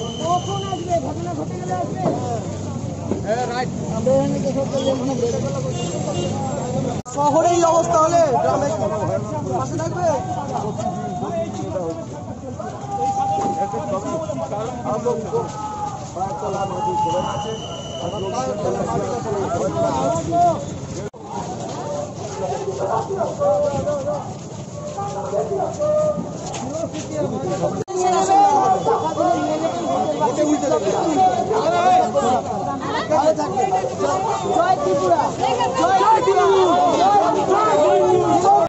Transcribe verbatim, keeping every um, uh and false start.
শহরে এই অবস্থা হলে গ্রামে পাশে থাকবে। জয় ত্রিপুরা।